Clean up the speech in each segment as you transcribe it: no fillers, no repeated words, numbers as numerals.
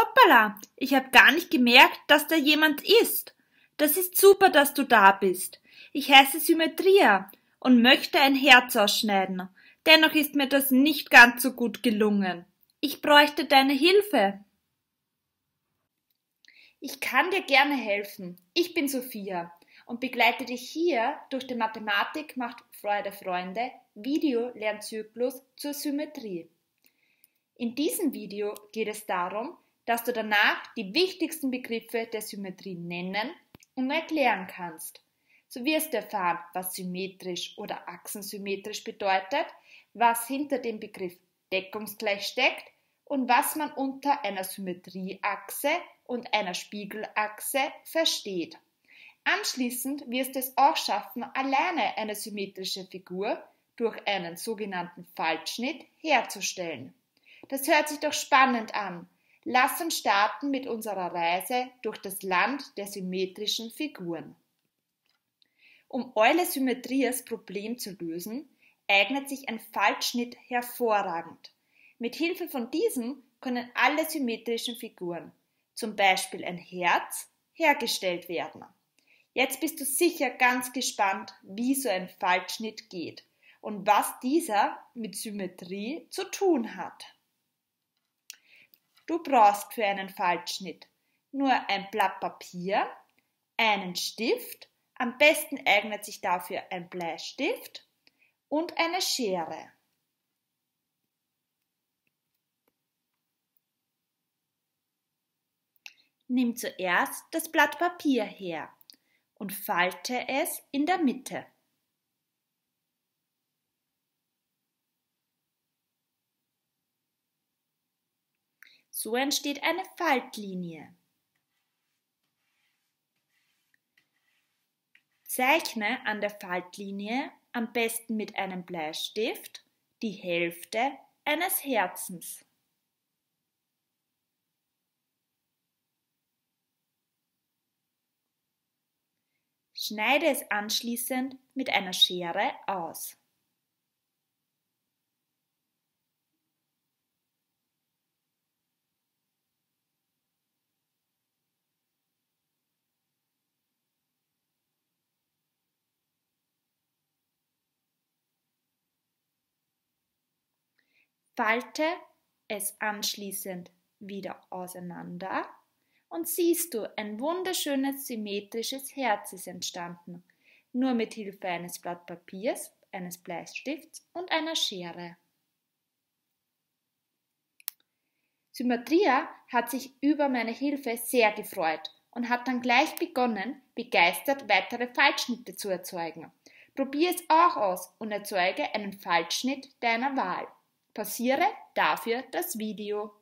Hoppala, ich habe gar nicht gemerkt, dass da jemand ist. Das ist super, dass du da bist. Ich heiße Symmetria und möchte ein Herz ausschneiden. Dennoch ist mir das nicht ganz so gut gelungen. Ich bräuchte deine Hilfe. Ich kann dir gerne helfen. Ich bin Sophia und begleite dich hier durch den Mathematik macht Freude Freunde Video-Lernzyklus zur Symmetrie. In diesem Video geht es darum, dass du danach die wichtigsten Begriffe der Symmetrie nennen und erklären kannst. So wirst du erfahren, was symmetrisch oder achsensymmetrisch bedeutet, was hinter dem Begriff deckungsgleich steckt und was man unter einer Symmetrieachse und einer Spiegelachse versteht. Anschließend wirst du es auch schaffen, alleine eine symmetrische Figur durch einen sogenannten Faltschnitt herzustellen. Das hört sich doch spannend an. Lass uns starten mit unserer Reise durch das Land der symmetrischen Figuren. Um Eulers Symmetries-Problem zu lösen, eignet sich ein Faltschnitt hervorragend. Mit Hilfe von diesem können alle symmetrischen Figuren, zum Beispiel ein Herz, hergestellt werden. Jetzt bist du sicher ganz gespannt, wie so ein Faltschnitt geht und was dieser mit Symmetrie zu tun hat. Du brauchst für einen Faltschnitt nur ein Blatt Papier, einen Stift, am besten eignet sich dafür ein Bleistift und eine Schere. Nimm zuerst das Blatt Papier her und falte es in der Mitte. So entsteht eine Faltlinie. Zeichne an der Faltlinie am besten mit einem Bleistift die Hälfte eines Herzens. Schneide es anschließend mit einer Schere aus. Falte es anschließend wieder auseinander und siehst du, ein wunderschönes symmetrisches Herz ist entstanden, nur mit Hilfe eines Blatt Papiers, eines Bleistifts und einer Schere. Symmetria hat sich über meine Hilfe sehr gefreut und hat dann gleich begonnen, begeistert weitere Faltschnitte zu erzeugen. Probier es auch aus und erzeuge einen Faltschnitt deiner Wahl. Pausiere dafür das Video.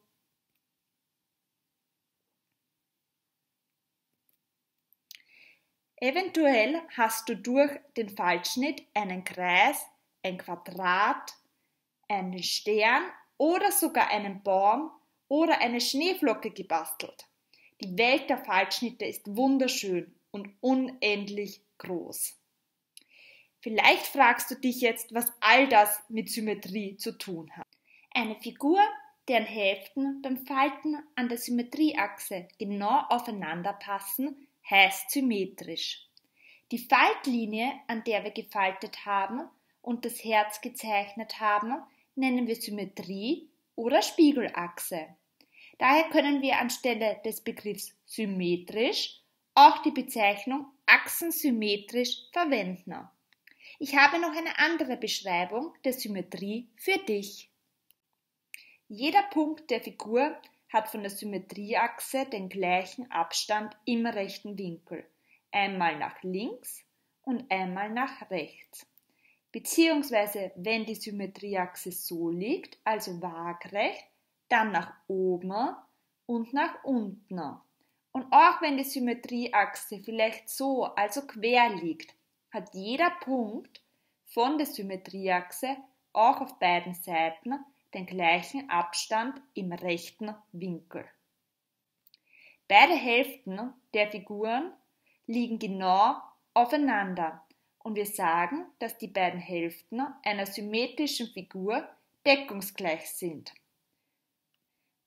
Eventuell hast du durch den Faltschnitt einen Kreis, ein Quadrat, einen Stern oder sogar einen Baum oder eine Schneeflocke gebastelt. Die Welt der Faltschnitte ist wunderschön und unendlich groß. Vielleicht fragst du dich jetzt, was all das mit Symmetrie zu tun hat. Eine Figur, deren Hälften beim Falten an der Symmetrieachse genau aufeinander passen, heißt symmetrisch. Die Faltlinie, an der wir gefaltet haben und das Herz gezeichnet haben, nennen wir Symmetrie oder Spiegelachse. Daher können wir anstelle des Begriffs symmetrisch auch die Bezeichnung achsensymmetrisch verwenden. Ich habe noch eine andere Beschreibung der Symmetrie für dich. Jeder Punkt der Figur hat von der Symmetrieachse den gleichen Abstand im rechten Winkel, einmal nach links und einmal nach rechts. Beziehungsweise wenn die Symmetrieachse so liegt, also waagrecht, dann nach oben und nach unten. Und auch wenn die Symmetrieachse vielleicht so, also quer liegt, hat jeder Punkt von der Symmetrieachse auch auf beiden Seiten den gleichen Abstand im rechten Winkel. Beide Hälften der Figuren liegen genau aufeinander und wir sagen, dass die beiden Hälften einer symmetrischen Figur deckungsgleich sind.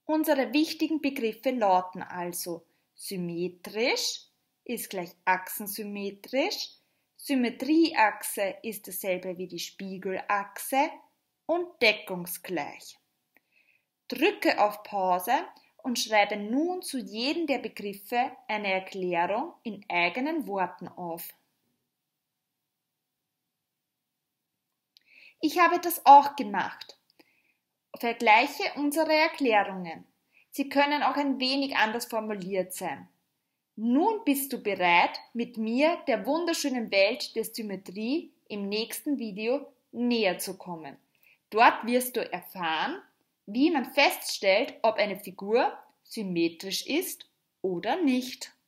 Unsere wichtigen Begriffe lauten also symmetrisch ist gleich achsensymmetrisch, Symmetrieachse ist dasselbe wie die Spiegelachse und deckungsgleich. Drücke auf Pause und schreibe nun zu jedem der Begriffe eine Erklärung in eigenen Worten auf. Ich habe das auch gemacht. Vergleiche unsere Erklärungen. Sie können auch ein wenig anders formuliert sein. Nun bist du bereit, mit mir der wunderschönen Welt der Symmetrie im nächsten Video näher zu kommen. Dort wirst du erfahren, wie man feststellt, ob eine Figur symmetrisch ist oder nicht.